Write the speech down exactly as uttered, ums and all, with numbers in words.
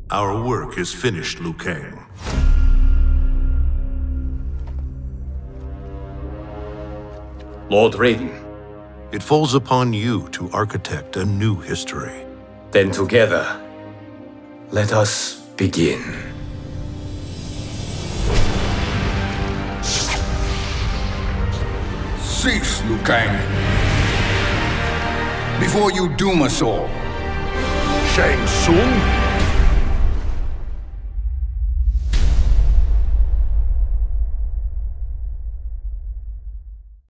Our work is finished, Liu Kang. Lord Raiden. It falls upon you to architect a new history. Then together, let us begin. Cease, Liu Kang, before you doom us all. Shang Tsung?